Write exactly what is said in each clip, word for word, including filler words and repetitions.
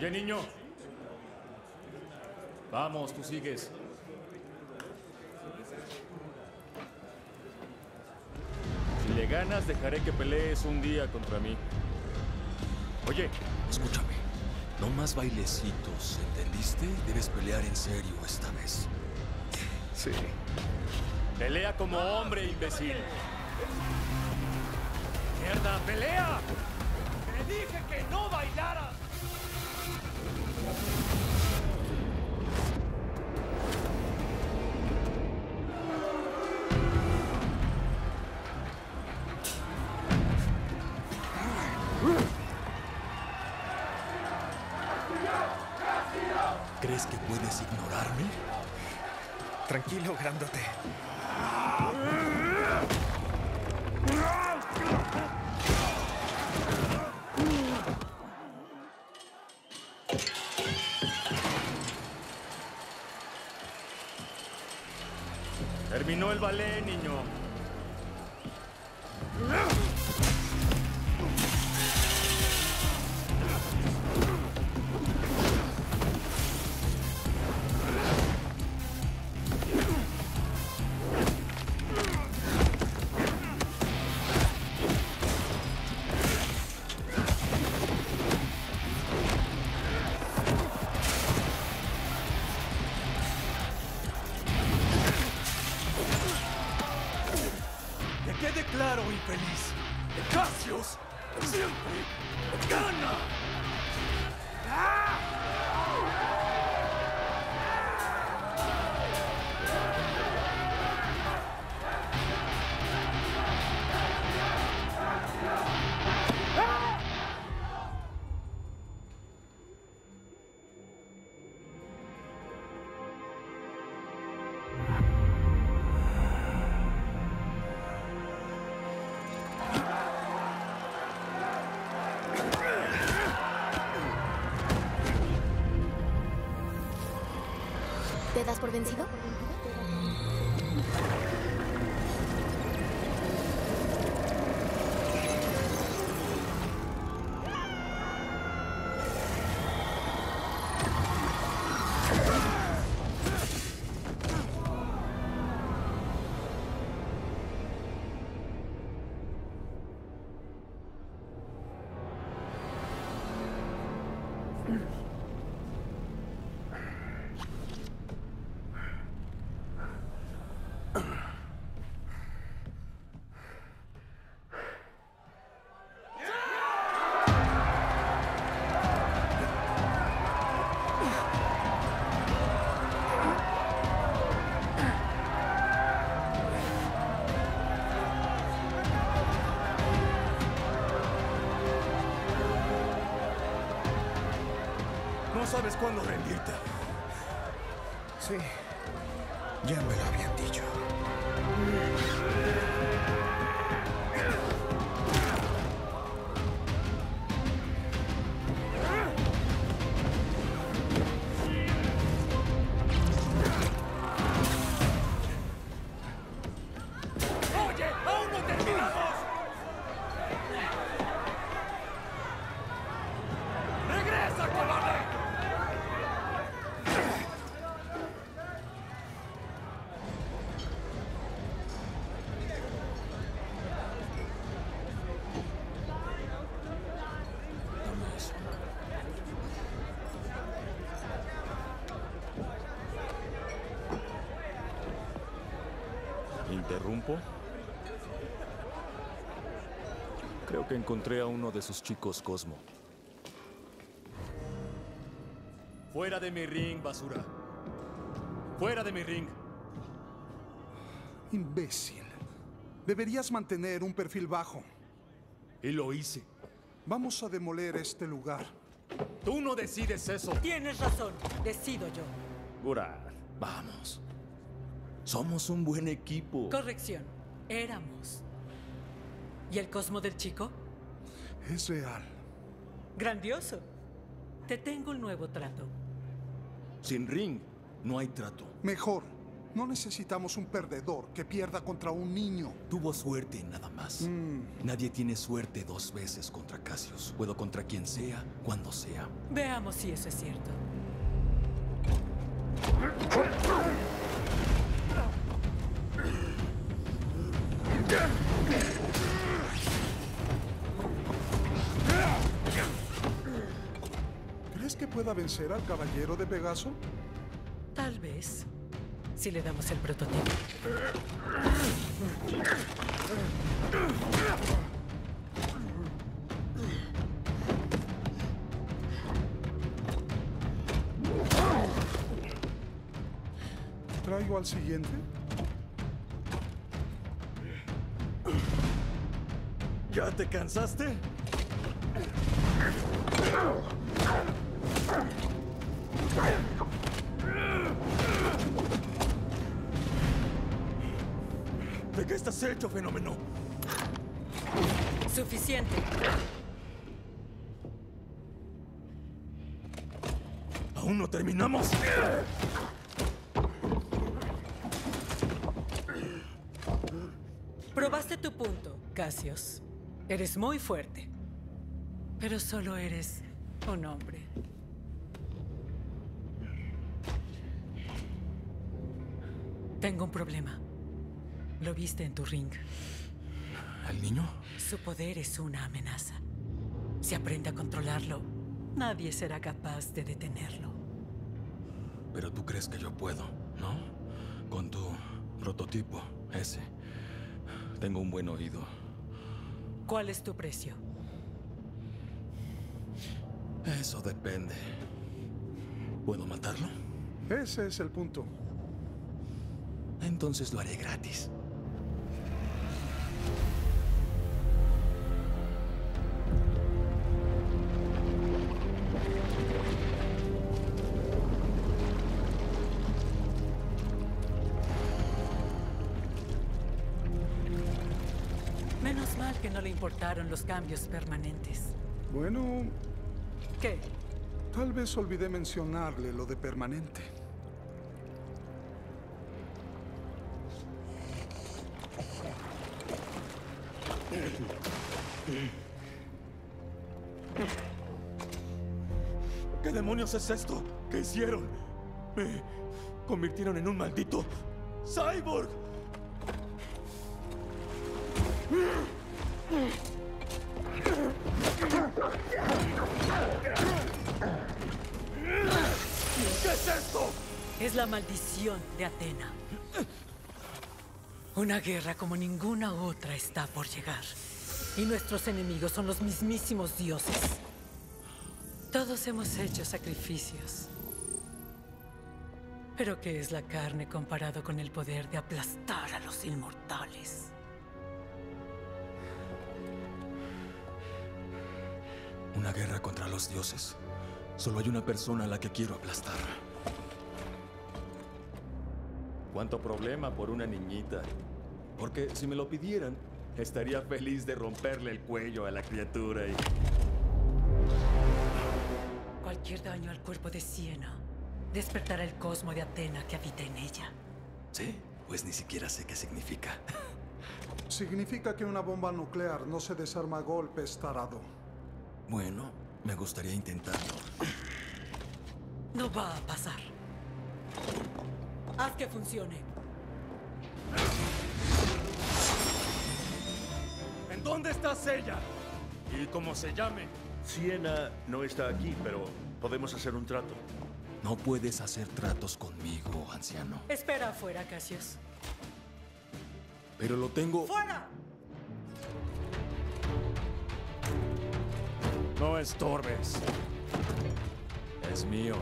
Oye, niño. Vamos, tú sigues. Si le ganas, dejaré que pelees un día contra mí. Oye, escúchame. No más bailecitos, ¿entendiste? Debes pelear en serio esta vez. Sí. Pelea como hombre, imbécil. ¡Mierda, pelea! ¡Te dije que no bailaras! ¿Crees que puedes ignorarme? Tranquilo, grandote. Terminó el ballet, niño. Quede claro, infeliz. Cassius siempre gana. ¡Ah! ¿Te das por vencido? No sabes cuándo rendirte. Sí, ya me lo habían dicho. ¡Oye! ¡Aún no terminamos! ¡Regresa, cobarde! ¿Interrumpo? Creo que encontré a uno de sus chicos Cosmo. Fuera de mi ring, basura. Fuera de mi ring. Imbécil. Deberías mantener un perfil bajo. Y lo hice. Vamos a demoler este lugar. Tú no decides eso. Tienes razón. Decido yo. Gurad, vamos. Somos un buen equipo. Corrección. Éramos. ¿Y el Cosmo del chico? Es real. Grandioso. Te tengo un nuevo trato. Sin ring, no hay trato. Mejor. No necesitamos un perdedor que pierda contra un niño. Tuvo suerte, nada más. Mm. Nadie tiene suerte dos veces contra Cassius. Puedo contra quien sea, cuando sea. Veamos si eso es cierto. ¿Crees que pueda vencer al caballero de Pegaso? Tal vez, si le damos el prototipo. ¿Traigo al siguiente? ¿Ya te cansaste? ¿De qué estás hecho, fenómeno? Suficiente. ¿Aún no terminamos? Probaste tu punto, Cassius. Eres muy fuerte. Pero solo eres un hombre. Tengo un problema. Lo viste en tu ring. ¿El niño? Su poder es una amenaza. Si aprende a controlarlo, nadie será capaz de detenerlo. Pero tú crees que yo puedo, ¿no? Con tu prototipo, ese. Tengo un buen oído. ¿Cuál es tu precio? Eso depende. ¿Puedo matarlo? Ese es el punto. Entonces lo haré gratis. Menos mal que no le importaron los cambios permanentes. Bueno, ¿Qué? tal vez olvidé mencionarle lo de permanente. ¿Qué demonios es esto? ¿Qué hicieron? Me convirtieron en un maldito cyborg. ¿Qué es esto? Es la maldición de Atena. Una guerra como ninguna otra está por llegar. Y nuestros enemigos son los mismísimos dioses. Todos hemos hecho sacrificios. Pero ¿qué es la carne comparado con el poder de aplastar a los inmortales? Una guerra contra los dioses. Solo hay una persona a la que quiero aplastar. ¿Cuánto problema por una niñita? Porque si me lo pidieran, estaría feliz de romperle el cuello a la criatura y... Cualquier daño al cuerpo de Siena despertará el cosmo de Atena que habita en ella. ¿Sí? Pues ni siquiera sé qué significa. Significa que una bomba nuclear no se desarma a golpes, tarado. Bueno, me gustaría intentarlo. No va a pasar. Haz que funcione. ¿En dónde está ella? Y cómo se llame. Siena no está aquí, pero podemos hacer un trato. No puedes hacer tratos conmigo, anciano. Espera afuera, Cassius. Pero lo tengo... ¡Fuera! No estorbes. Es mío.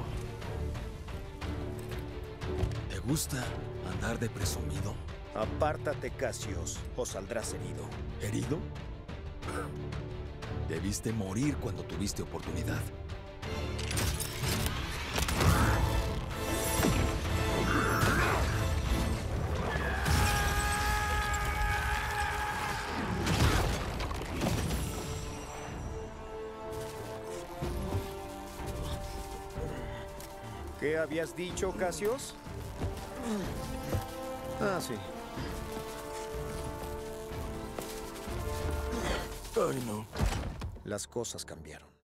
¿Te gusta andar de presumido? Apártate, Cassius, o saldrás herido. ¿Herido? Debiste morir cuando tuviste oportunidad. ¿Qué habías dicho, Cassius? Ah, sí. Ay, no. Las cosas cambiaron.